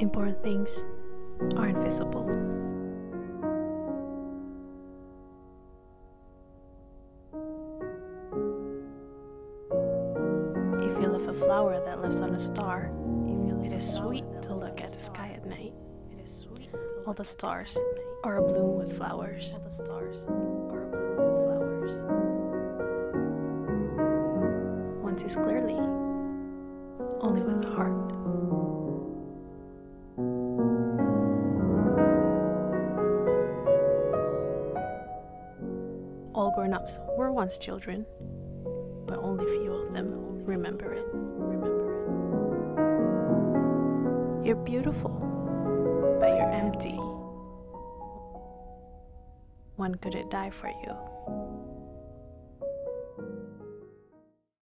Important things are invisible. If you love a flower that lives on a star, it is sweet to look at the sky at night. All the stars are abloom with flowers. One sees clearly, only with the heart. All grown-ups were once children, but only few of them remember it. You're beautiful, but you're empty. When could it die for you?